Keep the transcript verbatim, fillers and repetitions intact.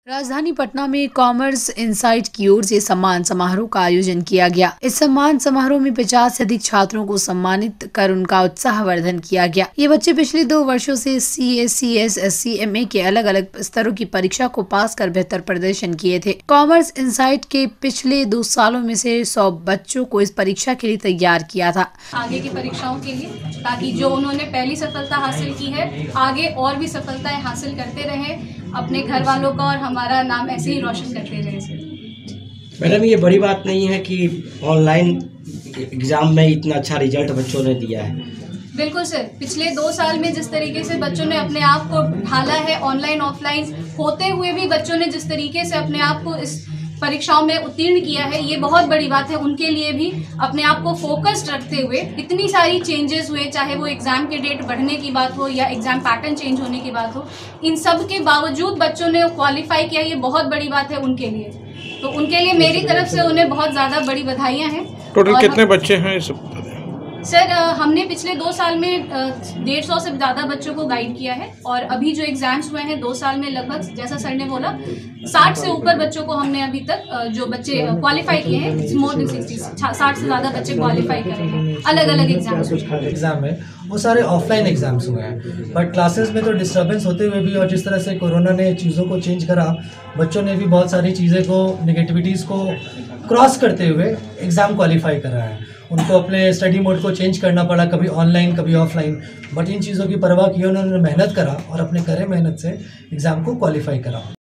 राजधानी पटना में commerce insight की ओर से सम्मान समारोह का आयोजन किया गया। इस सम्मान समारोह में पचास से अधिक छात्रों को सम्मानित कर उनका उत्साहवर्धन किया गया। ये बच्चे पिछले दो वर्षों से C S C S S C M A के अलग अलग स्तरों की परीक्षा को पास कर बेहतर प्रदर्शन किए थे। कॉमर्स इनसाइट के पिछले दो सालों में से सौ बच्चों को इस परीक्षा के लिए तैयार किया था। आगे की परीक्षाओं के लिए, ताकि जो उन्होंने पहली सफलता हासिल की है आगे और भी सफलताएं हासिल करते रहें, अपने घर वालों का और हमारा नाम ऐसे ही रोशन करते रहें। मैडम, ये बड़ी बात नहीं है कि ऑनलाइन एग्ज़ाम में इतना अच्छा रिजल्ट बच्चों ने दिया है। बिल्कुल सर, पिछले दो साल में जिस तरीके से बच्चों ने अपने आप को ढाला है, ऑनलाइन ऑफलाइन होते हुए भी बच्चों ने जिस तरीके से अपने आप को इस परीक्षाओं में उत्तीर्ण किया है, ये बहुत बड़ी बात है। उनके लिए भी अपने आप को फोकस्ड रखते हुए इतनी सारी चेंजेस हुए, चाहे वो एग्जाम के डेट बढ़ने की बात हो या एग्जाम पैटर्न चेंज होने की बात हो, इन सब के बावजूद बच्चों ने क्वालिफाई किया, ये बहुत बड़ी बात है उनके लिए। तो उनके लिए मेरी तरफ से उन्हें बहुत ज़्यादा बड़ी बधाइयाँ हैं। टोटल कितने बच्चे हैं इस? सर, हमने पिछले दो साल में डेढ़ सौ से ज़्यादा बच्चों को गाइड किया है और अभी जो एग्जाम्स हुए हैं दो साल में लगभग, जैसा सर ने बोला, साठ से ऊपर बच्चों को हमने अभी तक जो बच्चे क्वालिफाई किए हैं, मोर देन सिक्सटी, साठ से ज़्यादा बच्चे क्वालिफाई करे हैं अलग अलग एग्जाम्स। एग्जाम है वो सारे ऑफलाइन एग्जाम्स हुए हैं, बट क्लासेस में तो डिस्टर्बेंस होते हुए भी और जिस तरह से कोरोना ने चीज़ों को चेंज करा, बच्चों ने भी बहुत सारी चीज़ें को, नेगेटिविटीज़ को क्रॉस करते हुए एग्ज़ाम क्वालिफाई करा है। उनको अपने स्टडी मोड को चेंज करना पड़ा, कभी ऑनलाइन कभी ऑफलाइन, बट इन चीज़ों की परवाह की उन्होंने मेहनत करा और अपने करे मेहनत से एग्ज़ाम को क्वालिफाई करा।